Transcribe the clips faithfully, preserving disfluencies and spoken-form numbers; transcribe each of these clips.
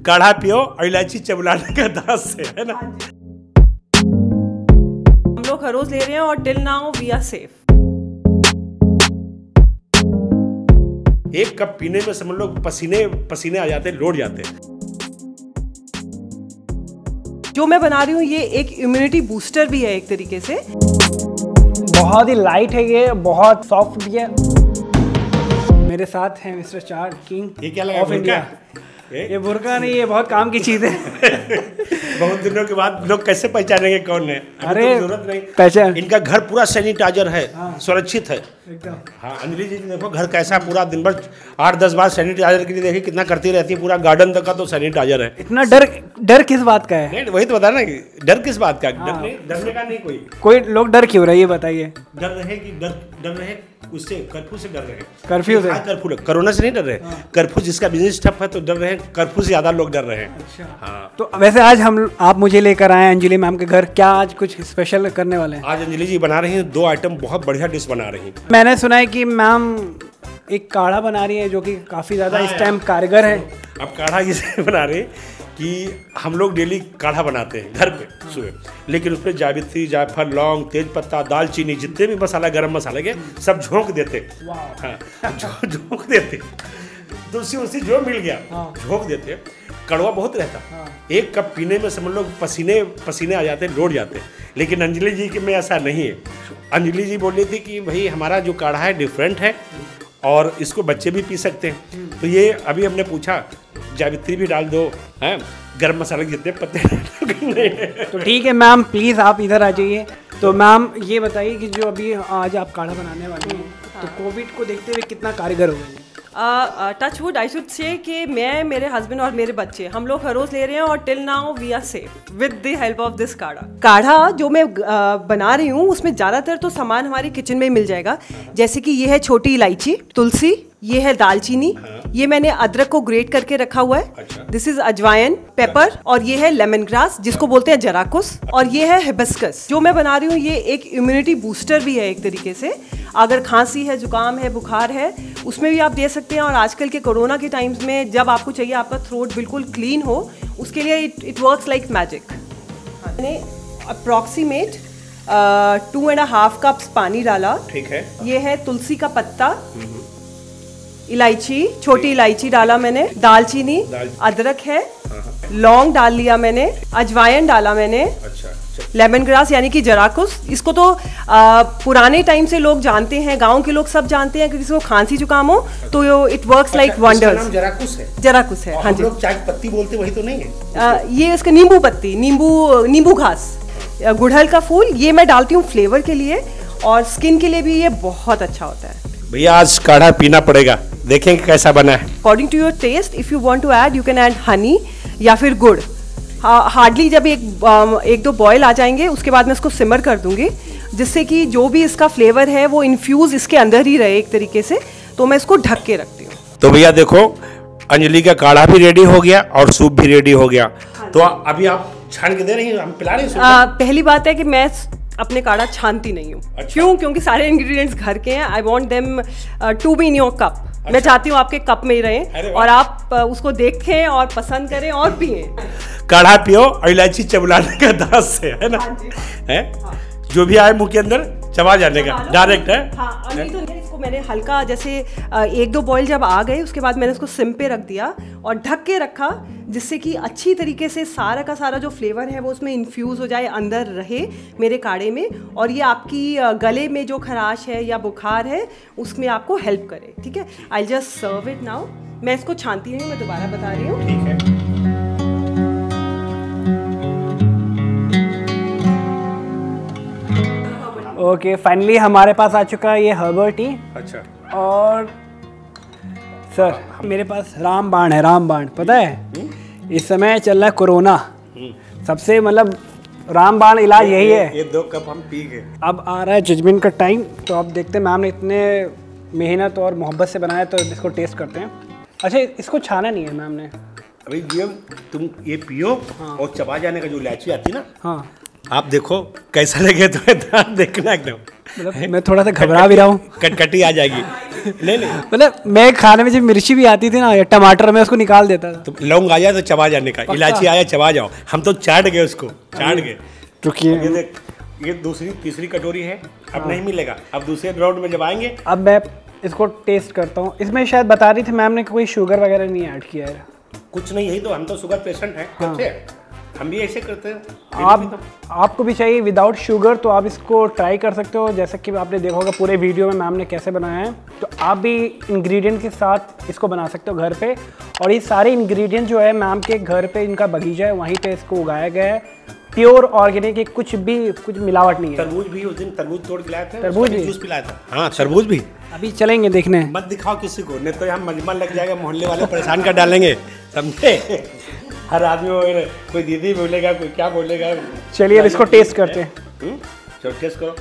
काढ़ा पियो और इलायची चबलाने का दास से, है ना। हम लोग हर रोज ले रहे हैं और till now we are safe. एक कप पीने में समझ लो पसीने पसीने आ जाते हैं, लौट जाते हैं। जो मैं बना रही हूँ ये एक इम्यूनिटी बूस्टर भी है एक तरीके से। बहुत ही लाइट है ये, बहुत सॉफ्ट भी है। मेरे साथ हैं मिस्टर चार्ट किंग ये क्या लगा ऑफ इंडिया। ये बुर्का नहीं, ये बहुत काम की चीज है। बहुत दिनों के बाद लोग कैसे पहचानेंगे कौन है? अरे तो जरूरत नहीं पहचान। इनका घर पूरा सैनिटाइजर है, हाँ। सुरक्षित है एकदम। हाँ अंजलि जी देखो घर कैसा पूरा दिन भर आठ दस बार सैनिटाइजर के लिए देखिए कितना करती रहती है, पूरा गार्डन तक का तो सैनिटाइजर है। इतना डर डर किस बात का है? नहीं वही तो बता ना, डर किस बात का? हाँ। डर नहीं, डरने का नहीं कोई कोई लोग डर क्यों रहे ये बताइए। डर रहे कि डर डर रहे उससे कर्फ्यू से डर रहे। कर्फ्यू से? कर्फ्यू कोरोना से नहीं डर रहे, कर्फ्यू जिसका बिजनेस ठप है तो डर रहे, कर्फ्यू से ज्यादा लोग डर रहे हैं। अच्छा। हाँ तो वैसे आज हम आप मुझे लेकर आए हैं अंजलि मैम के घर, क्या आज कुछ स्पेशल करने वाले हैं? आज अंजलि जी बना रही हैं दो आइटम, बहुत बढ़िया डिश बना रही हैं। मैंने सुना है कि मैम एक काढ़ा बना रही है जो कि काफी ज्यादा इस टाइम कारगर है। अब काढ़ा इसे बना रहे कि हम लोग डेली काढ़ा बनाते हैं घर पे सुबह, लेकिन उसमें जावित्री, जायफल, लौंग, तेज पत्ता, दालचीनी, जितने भी मसाला गरम मसाले के सब झोंक देते। हाँ झो- झोंक देते तो उसी उसी जो मिल गया झोंक देते। कड़वा बहुत रहता, एक कप पीने में समझ लो पसीने पसीने आ जाते हैं, लौट जाते हैं। लेकिन अंजलि जी के में ऐसा नहीं है। अंजलि जी बोल रही थी कि भाई हमारा जो काढ़ा है डिफरेंट है और इसको बच्चे भी पी सकते हैं। तो ये अभी हमने पूछा जावित्री भी डाल दो, हैं गरम मसाले जितने पत्ते नहीं। तो ठीक है मैम, प्लीज़ आप इधर आ जाइए। तो मैम ये बताइए कि जो अभी आज आप काढ़ा बनाने वाली हैं तो कोविड को देखते हुए कितना कारगर हो गई है? Touch would I should say कि मैं, मेरे हस्बैंड और मेरे बच्चे हम लोग हर रोज ले रहे हैं और till now we are safe with the help of this kadha. काढ़ा जो मैं uh, बना रही हूँ उसमें ज़्यादातर तो सामान हमारे किचन में ही मिल जाएगा, जैसे कि ये है छोटी इलायची, तुलसी, ये है दालचीनी, ये मैंने अदरक को ग्रेट करके रखा हुआ है, दिस इज अजवाइन, पेपर, और ये है लेमन ग्रास जिसको बोलते हैं जराकुस, और ये है हिबिस्कस। जो मैं बना रही हूँ ये एक इम्यूनिटी बूस्टर भी है एक तरीके से। अगर खांसी है, जुकाम है, बुखार है, उसमें भी आप दे सकते हैं। और आजकल के कोरोना के टाइम्स में जब आपको चाहिए आपका थ्रोट बिल्कुल क्लीन हो, उसके लिए it it works like magic. मैंने approximate two and half cups पानी डाला। ठीक है। ये है तुलसी का पत्ता, इलायची, छोटी इलायची डाला मैंने, दालचीनी, अदरक है, लौंग डाल लिया मैंने, अजवाइन डाला मैंने, अच्छा, लेमन ग्रास यानी कि जराकुस। इसको तो आ, पुराने टाइम से लोग जानते हैं, गांव के लोग सब जानते हैं कि किसी को खांसी जुकाम हो तो इट वर्क्स लाइक वंडर्स। जराकुस है? जराकुस है, हाँ जी। लोग चाय पत्ती बोलते वही तो नहीं है? आ, ये इसका नींबू पत्ती, नींबू नींबू घास, गुड़हल का फूल, ये मैं डालती हूँ फ्लेवर के लिए, और स्किन के लिए भी ये बहुत अच्छा होता है। भैया आज काढ़ा पीना पड़ेगा, देखेंगे कैसा बना है। According to your taste, if you want to add you can add honey या फिर गुड़। हार्डली जब एक एक दो बॉयल आ जाएंगे उसके बाद मैं इसको सिमर कर दूंगी, जिससे कि जो भी इसका फ्लेवर है वो इन्फ्यूज इसके अंदर ही रहे एक तरीके से। तो मैं इसको ढक के रखती हूँ। तो भैया देखो अंजलि का काढ़ा भी रेडी हो गया और सूप भी रेडी हो गया। तो अभी आप छान के दे रही हैं, हम पिला रहे हैं? पहली बात है कि मैं अपने काढ़ा छानती नहीं हूँ। अच्छा। क्यों? क्योंकि सारे इंग्रेडिएंट्स घर के हैं। I want them to be in your cup. मैं चाहती हूँ आपके कप में ही रहें और आप uh, उसको देखें और पसंद करें और पिएं। काढ़ा पियो और इलायची चबलाने का दास से, है ना। है हाँ। जो भी आए मुंह के अंदर चबा जाने का डायरेक्ट है। हाँ, नहीं तो नहीं, इसको मैंने हल्का जैसे एक दो बॉईल जब आ गए उसके बाद मैंने इसको सिम पे रख दिया और ढक के रखा, जिससे कि अच्छी तरीके से सारा का सारा जो फ्लेवर है वो उसमें इन्फ्यूज़ हो जाए, अंदर रहे मेरे काढ़े में, और ये आपकी गले में जो खराश है या बुखार है उसमें आपको हेल्प करे। ठीक है, I just serve it now. मैं इसको छानती नहीं, मैं दोबारा बता रही हूँ। ठीक है। ओके, फाइनली हमारे पास आ चुका है ये हर्बल टी। अच्छा। और सर मेरे पास रामबाण है, रामबाण पता है इस समय चल रहा है कोरोना, सबसे मतलब रामबाण इलाज यही है। ये दो कप हम पी गए। अब आ रहा है जजमेंट का टाइम, तो अब देखते हैं मैम ने इतने मेहनत और मोहब्बत से बनाया तो इसको टेस्ट करते हैं। अच्छा, इसको छाना नहीं है मैम ने अभी? ये तुम ये पियो। हाँ। और चबा जाने का जो इलायची आती है ना, हाँ, आप देखो कैसा लगे तो देखना एकदम। मतलब मैं थोड़ा सा घबरा भी रहा हूँ, कटकटी आ जाएगी। ले ले, मतलब मैं खाने में जब मिर्ची भी आती थी ना या टमाटर, मैं उसको निकाल देता था। तो लौंग आ जाए तो चबा जाने का, इलायची आया चबा जाओ। हम तो चाट गए उसको, चाट गए। रुकिए, ये देख, ये दूसरी तीसरी कटोरी है, अब नहीं मिलेगा। अब दूसरे राउंड में जब आएंगे, अब मैं इसको टेस्ट करता हूँ। इसमें शायद बता रही थी मैम ने कोई शुगर वगैरह नहीं ऐड किया है। कुछ नहीं, यही तो, हम तो शुगर पेशेंट हैं, हाँ। कैसे हम भी ऐसे करते हैं। आप आपको भी चाहिए विदाउट शुगर तो आप इसको ट्राई कर सकते हो। जैसे कि आपने देखा होगा पूरे वीडियो में मैम ने कैसे बनाया है, तो आप भी इंग्रेडिएंट के साथ इसको बना सकते हो घर पे। और ये सारे इंग्रेडिएंट जो है मैम के घर पे, इनका बगीचा है, वहीं पे इसको उगाया गया है। प्योर ऑर्गेनिक, कुछ भी कुछ मिलावट नहीं है। तरबूज भी, उस दिन तरबूज तोड़ के लाए थे, तरबूज भी जूस पिलाया था। हाँ, तरबूज भी। अभी चलेंगे देखने। मत दिखाओ किसी को, नहीं तो यहाँ मजमा लग जाएगा, मोहल्ले वाले परेशान कर डालेंगे, समझे। हर आदमी वगैरह, कोई दीदी बोलेगा, कोई क्या बोलेगा। चलिए अब इसको टेस्ट करते हैं। चलो टेस्ट करो।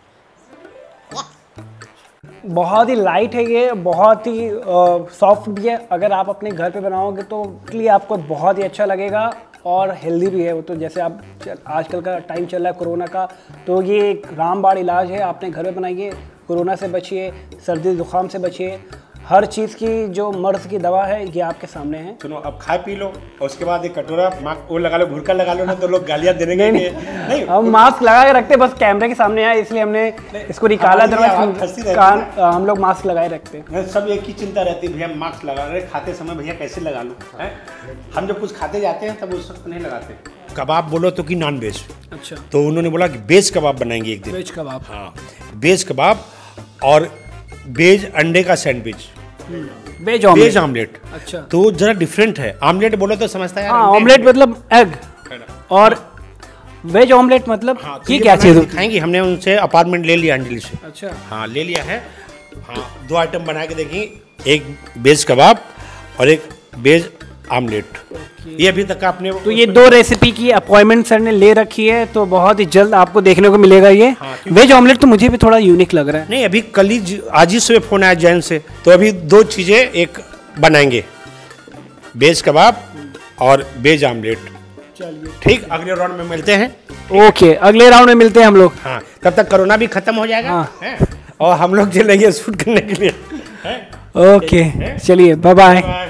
बहुत ही लाइट है ये, बहुत ही सॉफ्ट भी है। अगर आप अपने घर पे बनाओगे तो इसलिए आपको बहुत ही अच्छा लगेगा और हेल्दी भी है वो। तो जैसे आप आजकल का टाइम चल रहा है कोरोना का, तो ये एक रामबाण इलाज है, आपने घर पे बनाइए, कोरोना से बचिए, सर्दी जुकाम से बचिए। हर चीज़ की जो मर्ज की दवा है ये आपके सामने है। सुनो, अब खा पी लो और उसके बाद एक कटोरा मास्क वो लगा लो, घुड़का लगा लो ना, तो लोग गालियाँ देंगे। नहीं, नहीं, हम मास्क लगा के रखते, बस कैमरे के सामने आए इसलिए हमने इसको निकाला। अदरवाइज कान हम लोग मास्क लगाए रखते हैं। सब एक ही चिंता रहती है, भैया मास्क लगा रहे, खाते समय भैया कैसे लगा लूँ। हम जब कुछ खाते जाते हैं तब उस वक्त नहीं लगाते। कबाब बोलो तो कि नॉन वेज। अच्छा, तो उन्होंने बोला कि वेज कबाब बनाएंगे एक दिन। वेज कबाब, हाँ, वेज कबाब और वेज अंडे का sandwich, veg omelette. Veg omelette. अच्छा, तो जरा डिफरेंट है। ऑमलेट बोलो तो समझता है, हाँ, ऑमलेट मतलब एग, और वेज ऑमलेट मतलब हाँ, तो ये ये क्या चीज़ होती दिखाएंगे। हमने उनसे अपार्टमेंट ले लिया अंजलि से। अच्छा, हाँ, ले लिया है। हाँ, दो आइटम बना के देखिए, एक वेज कबाब और एक वेज ऑमलेट। ये अभी तक आपने, तो ये दो रेसिपी की अपॉइंटमेंट सर ने ले रखी है, तो बहुत ही जल्द आपको देखने को मिलेगा ये। हाँ, वेज ऑमलेट तो मुझे भी थोड़ा यूनिक लग रहा है। नहीं, अभी कल ही ज- आज ही सुबह फोन आया जैन से, तो अभी दो चीज़ें एक बनाएंगे, वेज कबाब और वेज ऑमलेट। चलिए ठीक, अगले राउंड में मिलते हैं। ओके, अगले राउंड में मिलते हैं हम लोग। हाँ, तब तक कोरोना भी खत्म हो जाएगा। हाँ। हैं? और हम लोग चलेंगे शूट करने के लिए। हैं? ओके, चलिए, बाय बाय। बाय।